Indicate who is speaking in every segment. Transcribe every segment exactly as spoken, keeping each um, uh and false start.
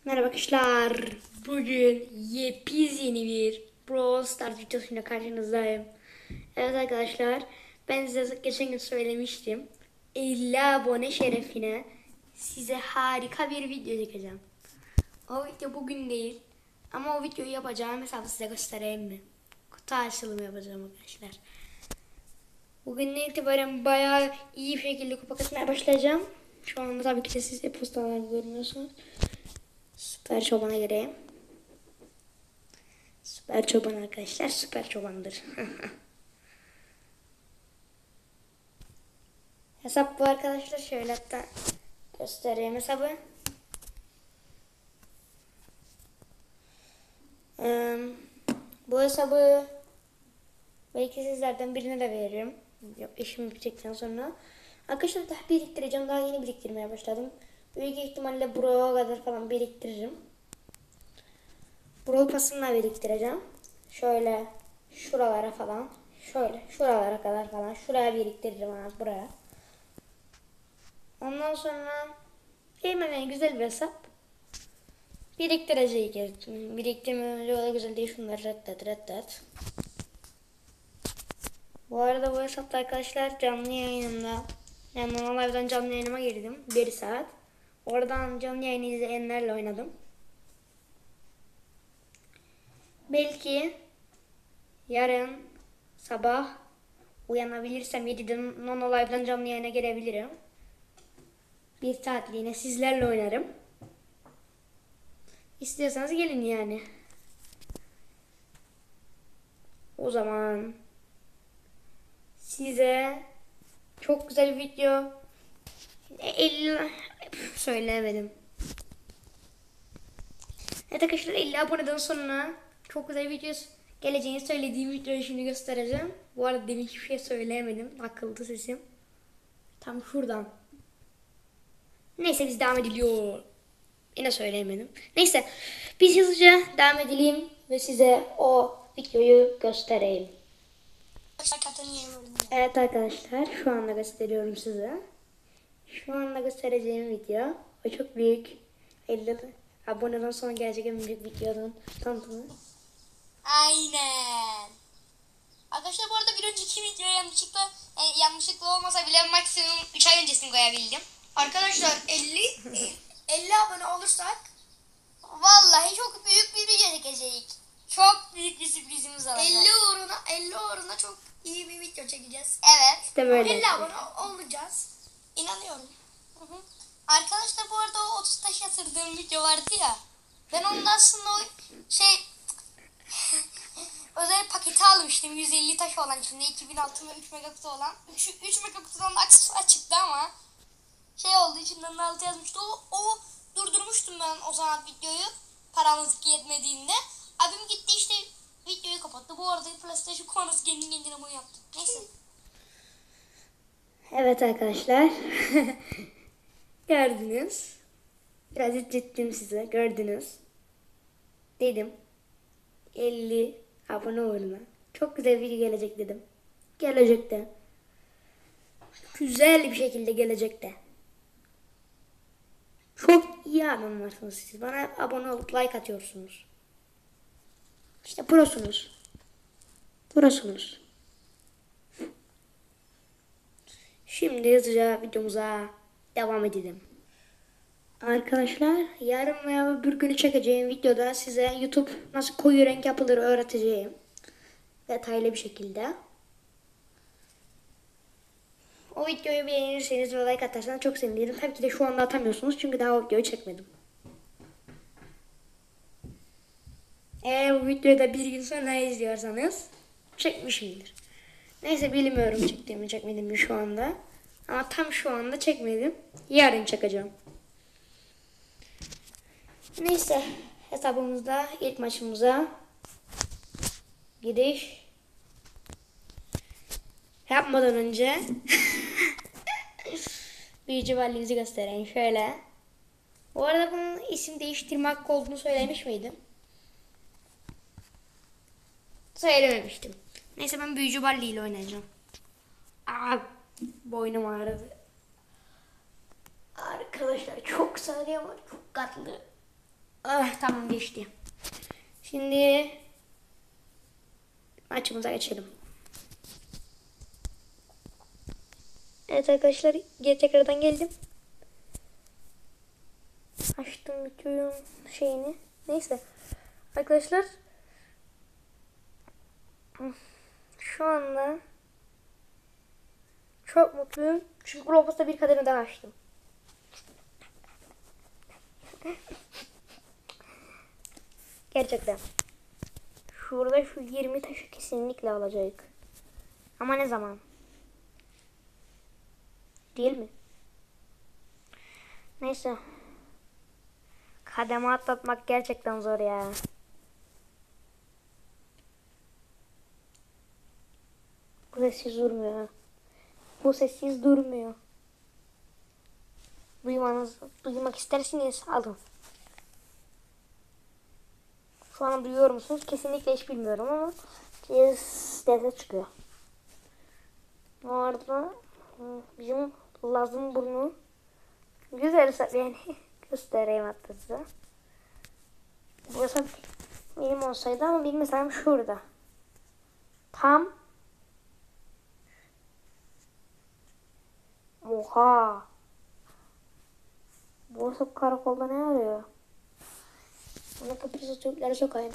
Speaker 1: Merhaba arkadaşlar. Bugün yepyeni bir Brawl Stars videosuyla karşınızdayım. Evet arkadaşlar, ben size geçen gün söylemiştim. elli abone şerefine size harika bir video çekeceğim. O video bugün değil ama o videoyu yapacağım hesabı size göstereyim mi? Kutu açılımı yapacağım arkadaşlar. Bugünden itibaren bayağı iyi bir şekilde kupa kasmaya başlayacağım. Şu anda tabii ki de siz e-postalar görmüyorsunuz. Süper çobana gireyim. Süper çoban arkadaşlar, süper çobandır. Hesap bu arkadaşlar, şöyle hatta göstereyim hesabı. Ee, bu hesabı belki sizlerden birine de veririm. Yok, işimi bitecekten sonra. Arkadaşlar daha biriktireceğim, daha yeni biriktirmeye başladım. Büyük ihtimalle buraya kadar falan biriktiririm. Brawl Pass'ımla biriktireceğim. Şöyle şuralara falan. Şöyle şuralara kadar falan. Şuraya biriktiririm abi, buraya. Ondan sonra hemen güzel bir hesap. Biriktireceğiz. Biriktirme öyle güzel değil. Şunları reddet reddet. Bu arada bu hesapta arkadaşlar canlı yayınımda, yani normal live'dan canlı yayınıma girdim. bir saat. Oradan canlı yayını izleyenlerle oynadım. Belki yarın sabah uyanabilirsem yediden Nono Live'dan canlı yayına gelebilirim. Bir saatliğine sizlerle oynarım. İstiyorsanız gelin yani. O zaman size çok güzel bir video elli söylemedim. Evet arkadaşlar, elli aboneden sonra çok güzel video geleceğini söylediğim videoyu şimdi göstereceğim. Bu arada demin hiçbir şey söyleyemedim. Akıldı sesim. Tam şuradan. Neyse biz devam ediliyor. Yine söyleyemedim. Neyse biz hızlıca devam edelim ve size o videoyu göstereyim. Evet arkadaşlar, şu anda gösteriyorum size. Şu anda göstereceğim video o çok büyük. elli aboneden sonra gelecek en büyük videonun tanıtımı.
Speaker 2: Aynen. Arkadaşlar bu arada bir önceki videoya yanlışlıkla yani yanlışlıkla olmasa bile maksimum üç ay öncesini koyabildim.
Speaker 3: Arkadaşlar elli elli abone olursak
Speaker 2: Vallahi çok büyük bir video çekeceğiz. Çok büyük bir sürprizimiz olacak.
Speaker 3: elli uğruna elli uğruna çok iyi bir video çekeceğiz.
Speaker 2: Evet.
Speaker 1: İşte böyle.
Speaker 3: elli abone olacağız. İnanıyorum.
Speaker 2: Hı hı. Arkadaşlar bu arada o otuz taş yatırdığım video vardı ya. Ben ondan aslında o şey özel paketi almıştım. yüz elli taş olan, içinde iki bin altı ve üç megakutu olan. üç, üç megakutudan da aksesuar çıktı ama şey oldu, içinden altı yazmıştı. O, o durdurmuştum ben o zaman videoyu. Paramız yetmediğinde. Abim gitti işte videoyu kapattı. Bu arada PlayStation konusu kendi kendine bunu yaptı. Neyse.
Speaker 1: Evet arkadaşlar. Gördünüz. Biraz ettim size. Gördünüz. Dedim. elli abone uğruna çok güzel video gelecek dedim. Gelecekte. Güzel bir şekilde gelecekte. Çok iyi adamlarsınız siz. Bana abone olup like atıyorsunuz. İşte prosunuz. Prosunuz. Şimdi hızlıca videomuza devam edelim. Arkadaşlar, yarın veya öbür günü çekeceğim videoda size YouTube nasıl koyu renk yapılır öğreteceğim. Detaylı bir şekilde. O videoyu beğenirseniz ve like atarsanız çok sevinirim. Tabii ki de şu anda atamıyorsunuz çünkü daha o videoyu çekmedim. Eğer bu videoyu da bir gün sonra izliyorsanız çekmişimdir. Neyse bilmiyorum çektiğimi çekmediğimi şu anda. Ama tam şu anda çekmedim. Yarın çekeceğim. Neyse hesabımızda ilk maçımıza giriş yapmadan önce büyücü valimizi göstereyim şöyle. Bu arada bunun isim değiştirme hakkı olduğunu söylemiş miydim? Söylememiştim. Neyse ben büyücü Balli ile oynayacağım. Aa, boynum ağrıdı. Arkadaşlar çok sağlam ama çok katlı. Ah tamam geçti. Şimdi maçımıza geçelim. Evet arkadaşlar geri tekrardan geldim. Açtım bütün şeyini. Neyse. Arkadaşlar şu anda çok mutluyum. Çünkü Roblox'ta bir kademe daha açtım. Gerçekten. Şurada şu yirmi taşı kesinlikle alacak. Ama ne zaman? Değil mi? Neyse. Kademe atlatmak gerçekten zor ya. Bu sessiz durmuyor. Bu sessiz durmuyor. Duymanız, duymak isterseniz alın. Şu an duyuyor musunuz? Kesinlikle hiç bilmiyorum ama ses dese çıkıyor. Bu arada bizim Laz'ın burnu güzel yani göstereyim hatta size. Burası benim olsaydı ama benim mesela şurada. Tam oha. Burası karakolda ne arıyor? Ona kapısı Türkleri sokayım.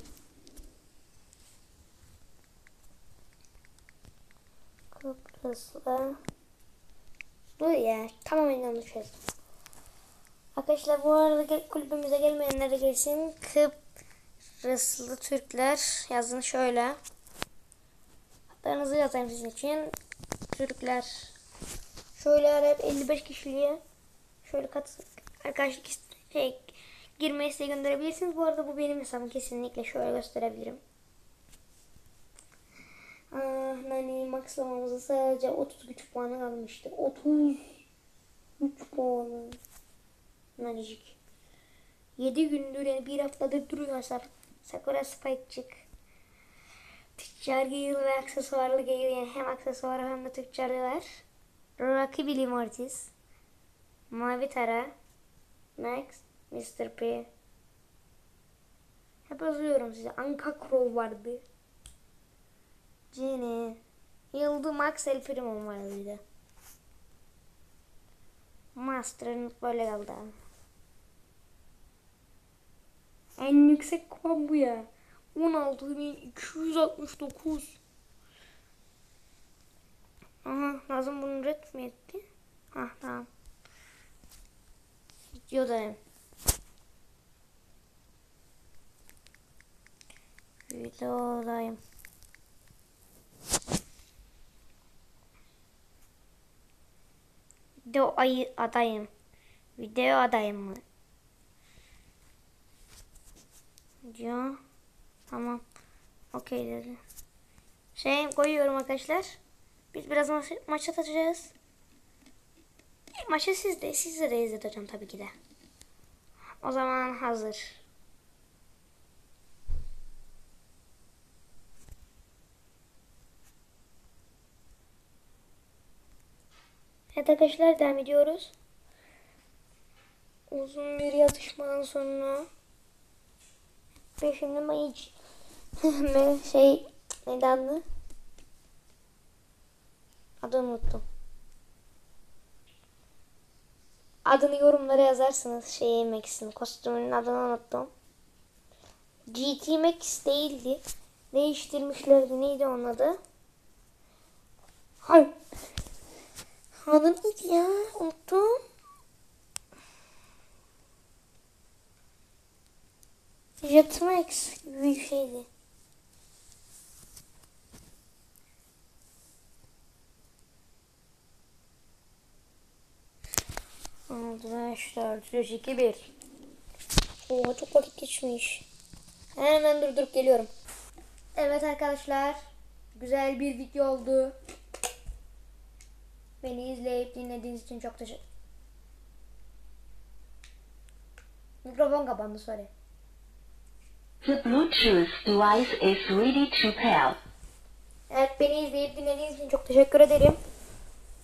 Speaker 1: Kıbrıs'la. Dur ya. Tamamen yanlış yazdım. Arkadaşlar bu arada kulübümüze gelmeyenler de gelsin. Kıbrıslı Türkler yazın şöyle. Adlarınızı yazayım sizin için. Türkler. Şöyle arayıp elli beş kişiliğe şöyle kat arkadaşlık şey, girme isteği gönderebilirsiniz. Bu arada bu benim hesabım, kesinlikle şöyle gösterebilirim. Ah, nani maksimumumuza sadece otuz güç puanı kalmıştı. otuz üç puanı. Nanicik. yedi gündür yani bir haftadır duruyor hesap. Sakura Spike'cık. Tüccar Gale ve aksesuarlı Gale, yani hem aksesuar hem de tüccarlar. Rakibili Mortis. Mavi Tara. Max. mister P. Hep yazıyorum size. Anka Crow vardı. Jenny. Yıldı Max El Primo vardı bir de. Master'ın böyle kaldı. En yüksek puan bu ya. on altı bin iki yüz altmış dokuz. Aha, Nazım bunu red mi etti? Ah tamam. Videodayım. Videodayım. Video ayı adayım. Video adayım mı? Video. Tamam. Okey dedi. Şey koyuyorum arkadaşlar. Biz biraz maç, maç atacağız. Maçı siz de, sizle de izleteceğim tabii ki de. O zaman hazır. Evet arkadaşlar devam ediyoruz. Uzun bir yatışmadan sonra beşinci Mayıs şey neydi adı? Adını unuttum. Adını yorumlara yazarsınız. Şey Max'in kostümünün adını unuttum. G T Max değildi. Değiştirmişlerdi. Neydi onun adı? Hayır. Adı neydi ya? Unuttum. Jet Max gibi bir şeydi. altı beş dört üç iki bir. Oha çok vakit geçmiş. Hemen durdurup geliyorum. Evet arkadaşlar. Güzel bir video oldu. Beni izleyip dinlediğiniz için çok teşekkür. Mikrofon kapandı, sorry.
Speaker 4: The Bluetooth device is ready to pair.
Speaker 1: Evet, beni izleyip dinlediğiniz için çok teşekkür ederim.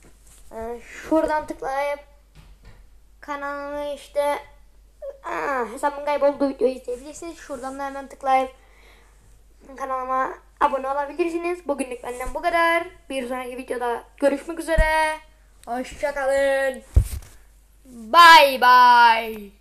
Speaker 1: Ee, şuradan tıklayıp kanalımı işte aa, hesabımın kaybolduğu videoyu izleyebilirsiniz. Şuradan da hemen tıklayıp kanalıma abone olabilirsiniz. Bugünlük benden bu kadar. Bir sonraki videoda görüşmek üzere. Hoşçakalın. Bye bye.